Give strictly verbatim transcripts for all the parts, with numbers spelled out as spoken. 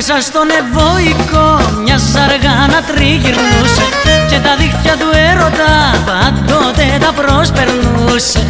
Μέσα στον Ευωικό μια ζαργάνα τριγυρνούσε και τα δίχτυα του έρωτα πάντοτε τα προσπερνούσε.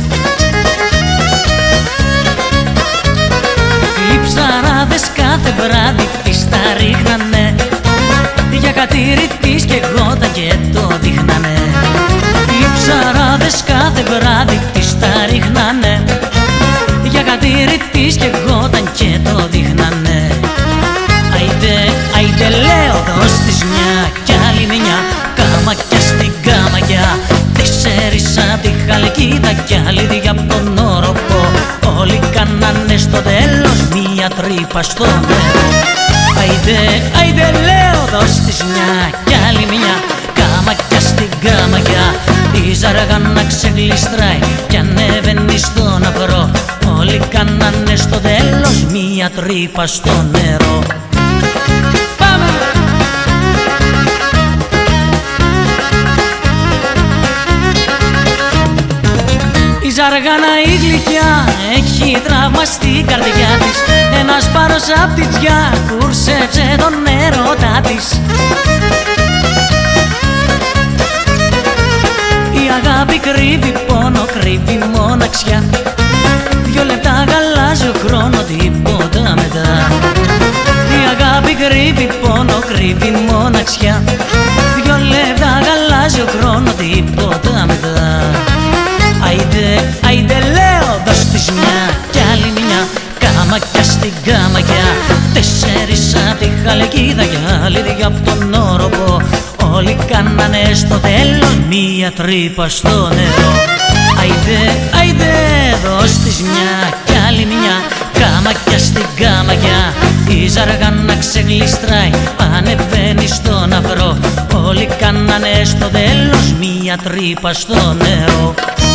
Οι ψαράδες κάθε βράδυ της τα ρίχνανε για κατήρι της και γόταν και το δείχνανε. Οι ψαράδες κάθε βράδυ της τα ρίχνανε για κατήρι της και γόταν και το δείχνανε. Άιντε, άιντε λέω δώσ' της μια κι άλλη μια, καμακιά στην καμακιά, τέσσερις απ' τη Χαλκίδα κι άλλοι δύο απ' τον Όροπο. Όλοι κάνανε στο τέλος μια τρύπα στο νερό. Άιντε, άιντε λέω δώσ' της μια κι άλλη μια, καμακιά στην καμακιά, η ζαργάνα ξεγλιστράει κι ανεβαίνει στον αυρό. Όλοι κάνανε στο τέλος μια τρύπα στο νερό. Πάμε! Η ζαργάνα η γλυκιά έχει τραύμα στην καρδιά της. Ένας πάρος απ' τη τζιά κούρσεψε τον έρωτά της. Η αγάπη κρύβει πόνο, κρύβει μοναξιά. Δυο λεπτά γαλάζει ο χρόνο, τίποτα μετά. Η αγάπη κρύβει πόνο, κρύβει μοναξιά. Δυο λεπτά γαλάζει ο χρόνο, τίποτα μετά. Άιντε, άιντε λέω δώσ' της μια κι άλλη μια, καμακιά στην καμακιά, τέσσερις απ' τη Χαλκίδα κι άλλοι δύο απ' τον Όροπο. Όλοι κάνανε στο τέλος μια τρύπα στο νερό. Άιντε, άιντε δώσ' της μια κι άλλη μια, καμακιά στην καμακιά, η ζαργάνα ξεγλιστράει, ανεβαίνει στον αυρό. Όλοι κάνανε στο τέλος μια τρύπα στο νερό.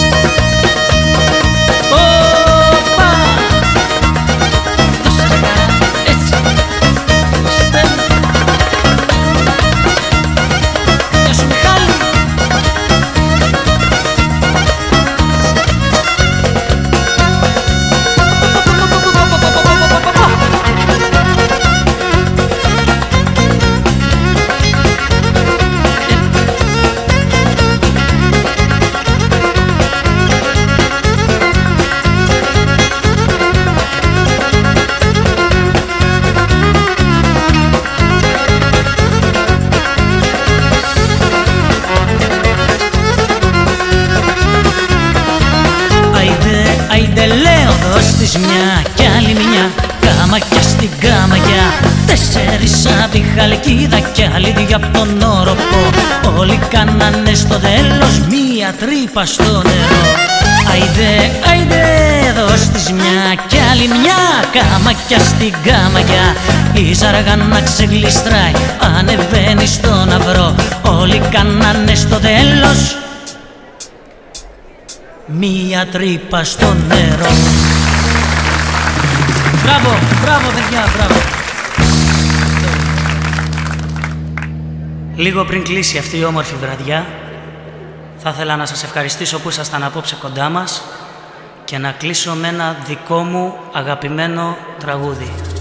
Άιντε λέω δώσ' της μια κι άλλη μια, καμακιά στην καμακιά, τέσσερις απ' τη Χαλκίδα κι άλλοι δύο απ' τον Όροπο. Όλοι κάνανε στο τέλος μια τρύπα στο νερό. Άιντε, άιντε δώσ' της μια κι άλλη μια, καμακιά στην καμακιά, η ζαργάνα ξεγλιστράει, ανεβαίνει στον αυρό. Όλοι κάνανε στο τέλος μία τρύπα στο νερό. Μπράβο, μπράβο παιδιά, μπράβο. Λίγο πριν κλείσει αυτή η όμορφη βραδιά, θα ήθελα να σας ευχαριστήσω που ήσασταν απόψε κοντά μας και να κλείσω με ένα δικό μου αγαπημένο τραγούδι.